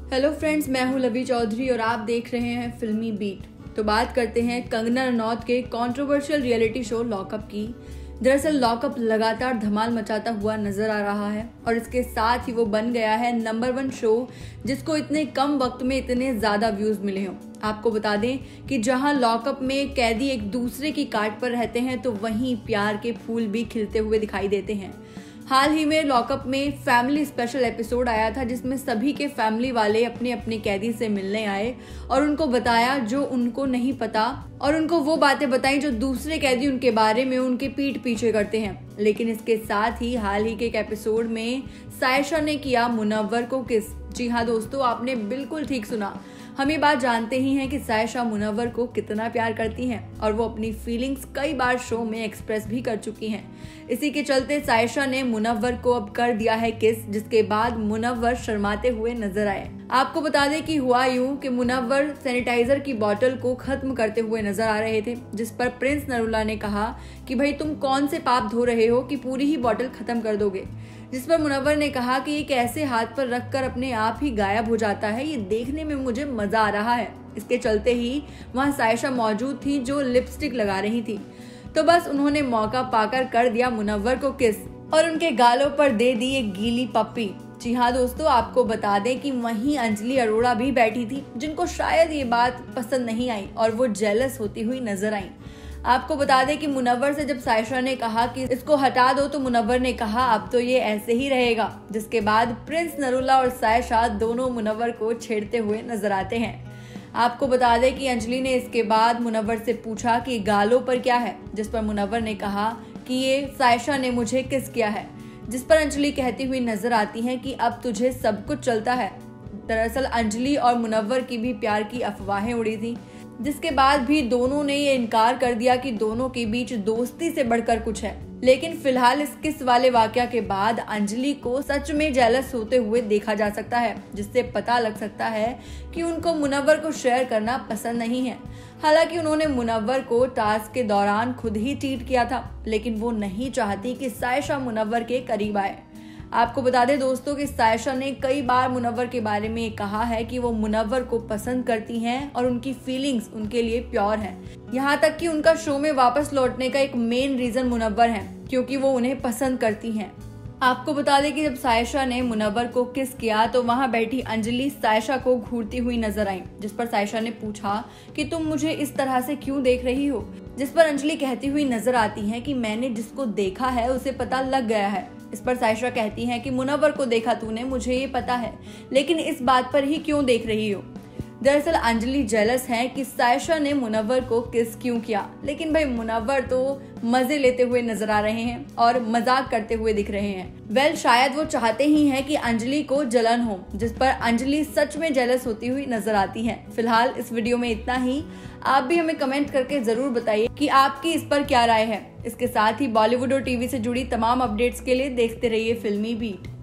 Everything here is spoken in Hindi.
हेलो फ्रेंड्स, मैं हूं लवी चौधरी और आप देख रहे हैं फिल्मी बीट। तो बात करते हैं कंगना रनौत के कंट्रोवर्शियल रियलिटी शो लॉकअप की। दरअसल लॉकअप लगातार धमाल मचाता हुआ नजर आ रहा है और इसके साथ ही वो बन गया है नंबर 1 शो जिसको इतने कम वक्त में इतने ज्यादा व्यूज मिले हों। आपको बता दें कि जहां लॉकअप में कैदी एक दूसरे की काट पर रहते हैं तो वहीं प्यार के फूल भी खिलते हुए दिखाई देते हैं। हाल ही में लॉकअप में फैमिली स्पेशल एपिसोड आया था जिसमें सभी के फैमिली वाले अपने अपने कैदी से मिलने आए और उनको बताया जो उनको नहीं पता और उनको वो बातें बताई जो दूसरे कैदी उनके बारे में उनके पीठ पीछे करते हैं। लेकिन इसके साथ ही हाल ही के एक एपिसोड में सायशा ने किया मुनव्वर को किस। जी हाँ दोस्तों, आपने बिल्कुल ठीक सुना। हम ये बात जानते ही हैं कि सायशा मुनव्वर को कितना प्यार करती हैं और वो अपनी फीलिंग्स कई बार शो में एक्सप्रेस भी कर चुकी हैं। इसी के चलते सायशा ने मुनव्वर को अब कर दिया है किस, जिसके बाद मुनव्वर शर्माते हुए नजर आए। आपको बता दें कि हुआ यूं कि मुनव्वर सैनिटाइजर की बोतल को खत्म करते हुए नजर आ रहे थे, जिस पर प्रिंस नरूला ने कहा कि भाई तुम कौन से पाप धो रहे हो कि पूरी ही बोतल खत्म कर दोगे। जिस पर मुनव्वर ने कहा कि ये कैसे हाथ पर रखकर अपने आप ही गायब हो जाता है, ये देखने में मुझे मजा आ रहा है। इसके चलते ही वहाँ सायशा मौजूद थी जो लिपस्टिक लगा रही थी, तो बस उन्होंने मौका पाकर कर दिया मुनव्वर को किस और उनके गालों पर दे दी एक गीली पप्पी। जी हाँ दोस्तों, आपको बता दें कि वहीं अंजलि अरोड़ा भी बैठी थी जिनको शायद ये बात पसंद नहीं आई और वो जेलस होती हुई नजर आई। आपको बता दें कि मुनव्वर से जब सायशा ने कहा कि इसको हटा दो तो मुनव्वर ने कहा अब तो ये ऐसे ही रहेगा, जिसके बाद प्रिंस नरूला और सायशा दोनों मुनव्वर को छेड़ते हुए नजर आते हैं। आपको बता दें कि अंजलि ने इसके बाद मुनव्वर से पूछा कि गालों पर क्या है, जिस पर मुनव्वर ने कहा कि ये सायशा ने मुझे किस किया है, जिस पर अंजलि कहती हुई नजर आती है कि अब तुझे सब कुछ चलता है। दरअसल अंजलि और मुनव्वर की भी प्यार की अफवाहें उड़ी थी, जिसके बाद भी दोनों ने ये इनकार कर दिया कि दोनों के बीच दोस्ती से बढ़कर कुछ है। लेकिन फिलहाल इस किस वाले वाकया के बाद अंजलि को सच में जेलस होते हुए देखा जा सकता है, जिससे पता लग सकता है कि उनको मुनव्वर को शेयर करना पसंद नहीं है। हालांकि उन्होंने मुनव्वर को टास्क के दौरान खुद ही चीट किया था, लेकिन वो नहीं चाहती कि सायशा मुनव्वर के करीब आए। आपको बता दें दोस्तों कि सायशा ने कई बार मुनव्वर के बारे में कहा है कि वो मुनव्वर को पसंद करती हैं और उनकी फीलिंग्स उनके लिए प्योर हैं। यहाँ तक कि उनका शो में वापस लौटने का एक मेन रीजन मुनव्वर है, क्योंकि वो उन्हें पसंद करती हैं। आपको बता दें कि जब सायशा ने मुनव्वर को किस किया तो वहाँ बैठी अंजलि सायशा को घूरती हुई नजर आई, जिस पर सायशा ने पूछा कि तुम मुझे इस तरह से क्यों देख रही हो। जिस पर अंजलि कहती हुई नजर आती है कि मैंने जिसको देखा है उसे पता लग गया है। इस पर सायशा कहती है कि मुनव्वर को देखा तूने, मुझे ये पता है, लेकिन इस बात पर ही क्यों देख रही हो। दरअसल अंजलि जेलस है कि सायशा ने मुनव्वर को किस क्यों किया, लेकिन भाई मुनव्वर तो मजे लेते हुए नजर आ रहे हैं और मजाक करते हुए दिख रहे हैं। शायद वो चाहते ही हैं कि अंजलि को जलन हो, जिस पर अंजलि सच में जेलस होती हुई नजर आती है। फिलहाल इस वीडियो में इतना ही। आप भी हमें कमेंट करके जरूर बताइए कि आपकी इस पर क्या राय है। इसके साथ ही बॉलीवुड और टीवी से जुड़ी तमाम अपडेट्स के लिए देखते रहिए फिल्मी बीट।